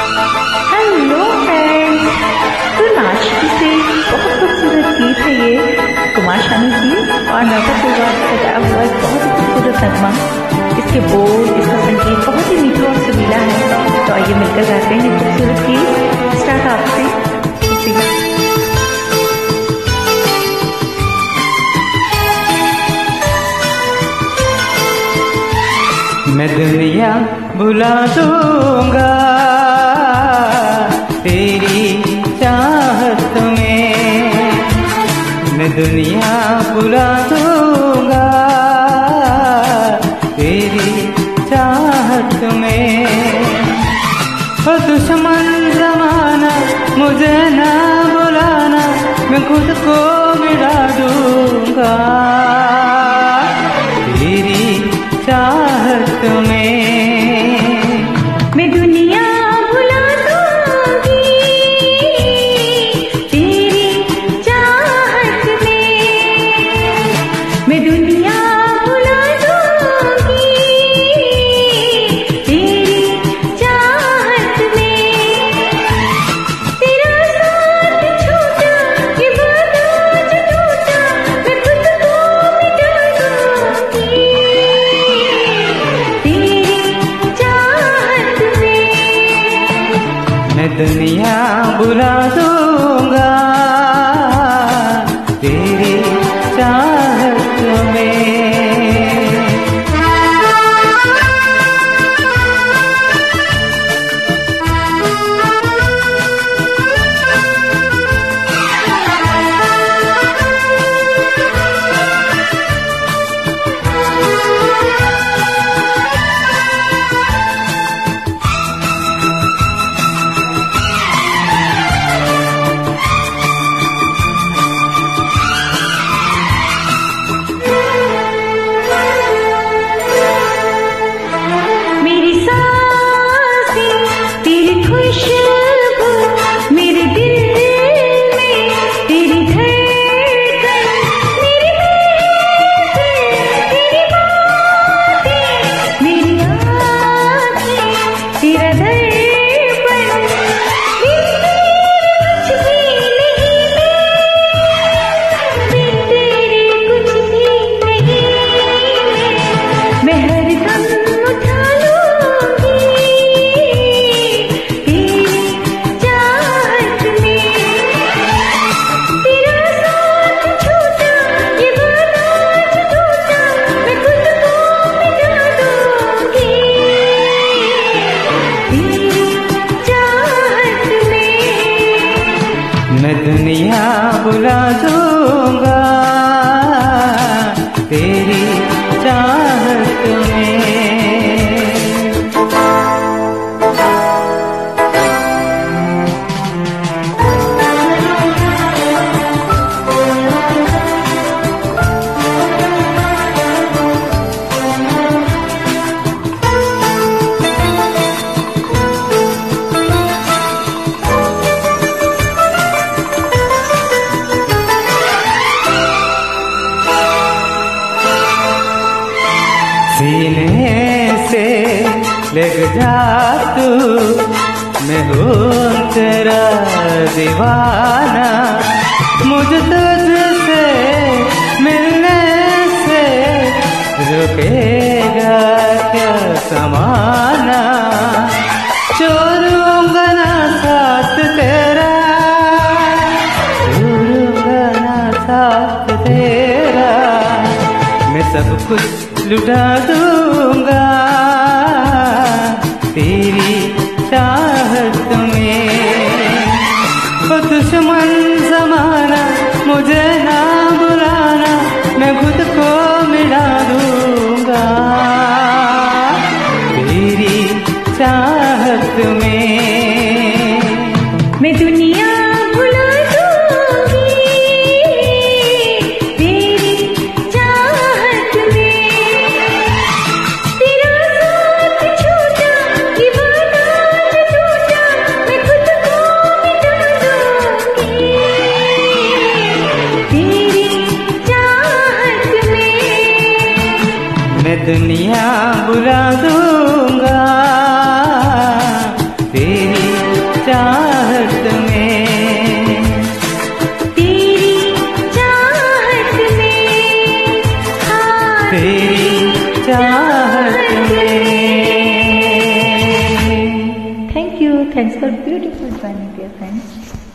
Hello friends, तो नाचती से बहुत खूबसूरत गीत है ये कुमार शानू की और नौका फुलवार से सजाया हुआ एक बहुत ही खूबसूरत नगमा। इसके बोल, इसका संगीत बहुत ही मीठा और सुरीला है। तो आइए मिलकर गाते हैं खूबसूरत गीत। स्टार्ट आपसे। मैं दुनिया भुला दूंगा तेरी चाहत में, मैं दुनिया भुला दूंगा तेरी चाहत में। ओ दुश्मन जमाना मुझे ना बुलाना, मैं खुद को मिटा दूंगा तेरी चाहत में। मैं दुनिया भुला दूंगी तेरी चाहत में, मैं दुनिया भुला दूंगी तेरी चाहत में। तेरा साथ छूटा ये वादा जो टूटा, मैं खुद को मिटा दूंगी मैं दुनिया बुला दूंगा तेरी चाहत में। मैं दुनिया बुला दूंगा तेरी चाहत में। सीने से लग जा तू, मैं हूँ तेरा दीवाना। मुझे तुझसे मिलने से रुकेगा क्या समाना। छोड़ूंगा ना साथ तेरा, छोड़ूंगा ना साथ तेरा। मैं सब कुछ लुटा दूंगा तेरी चाहत में। ओ दुश्मन जमाना मुझे ना बुलाना, मैं खुद को मिटा दूंगा तेरी चाहत में। मैं दुनिया भुला दूंगी तेरी चाहत में। तेरा चाहत में। Thank you. Thanks for beautiful joining, dear friends.